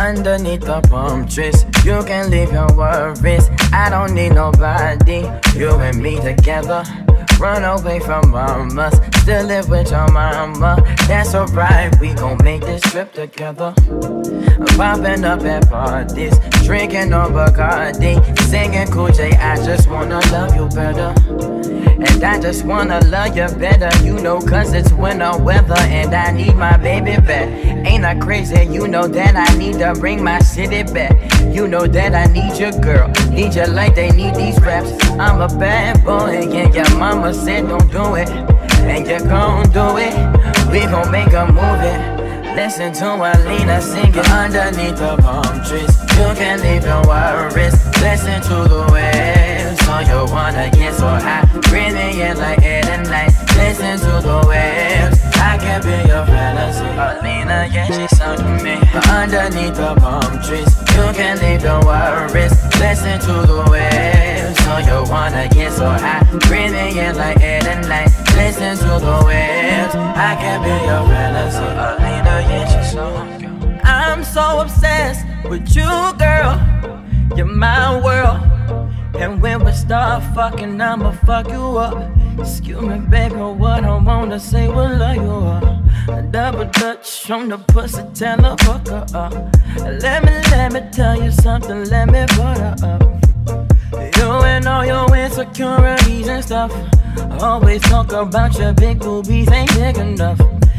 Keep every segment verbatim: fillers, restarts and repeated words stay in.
Underneath the palm trees, you can leave your worries. I don't need nobody, you and me together. Run away from mama, still live with your mama. That's alright, we gon' make this trip together. Popping up at parties, drinking on Bacardi, singing Cool J, I just wanna love you better. And I just wanna love you better, you know, cause it's winter weather. And I need my baby back. Ain't I crazy, you know that I need to bring my city back. You know that I need your girl, need you like they need these raps. I'm a bad boy, and your mama said don't do it, and you gon' do it. We gon' make a movie. Listen to Alina singing underneath the palm trees. You can leave your worries. Listen to the waves. So you wanna get so high, breathing in like air and night. Listen to the waves. I can be your fantasy. Alina, yeah, she sung to me. Underneath the palm trees, you can leave your worries. Listen to the waves. So you wanna get so high, breathing in like air and night. Listen to the waves. I can be your fantasy. Alina, yeah, she sung. I'm so obsessed with you, girl. You're my world. And when we start fucking, I'ma fuck you up. Excuse me, baby, what I wanna say will love you up. A double dutch on the pussy, tell her fuck her up. Let me, let me tell you something, let me put her up. You and all your insecurities and stuff, always talk about your big boobies ain't big enough.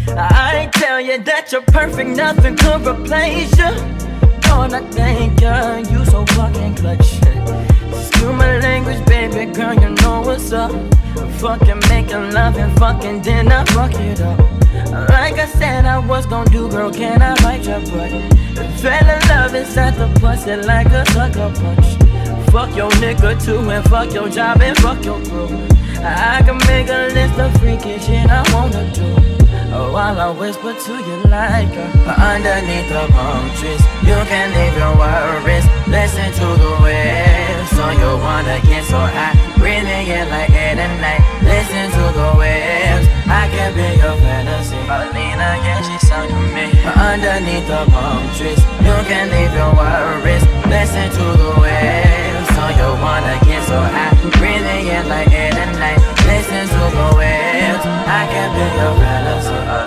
I tell you that you're perfect, nothing could replace you. Oh, I thank you, you so fucking clutch. Excuse my language, baby girl, you know what's up. Fucking making love and fucking then I fuck it up. Like I said I was gon' do, girl, can I bite your butt? Fell in love inside the pussy like a sucker punch. Fuck your nigga too, and fuck your job, and fuck your crew. I can make a list of freaky shit I wanna do. Oh, while I whisper to you like her. Underneath the palm trees, you can leave your worries. Listen to the waves. So you wanna get so high, breathing in like air and night. Listen to the waves. I can be your fantasy. Alina, yeah, she sung to me. Underneath the palm trees, you can leave your worries. Listen to the waves. So you wanna get so high, breathing in like air and night. Listen to the waves. I can be your fantasy.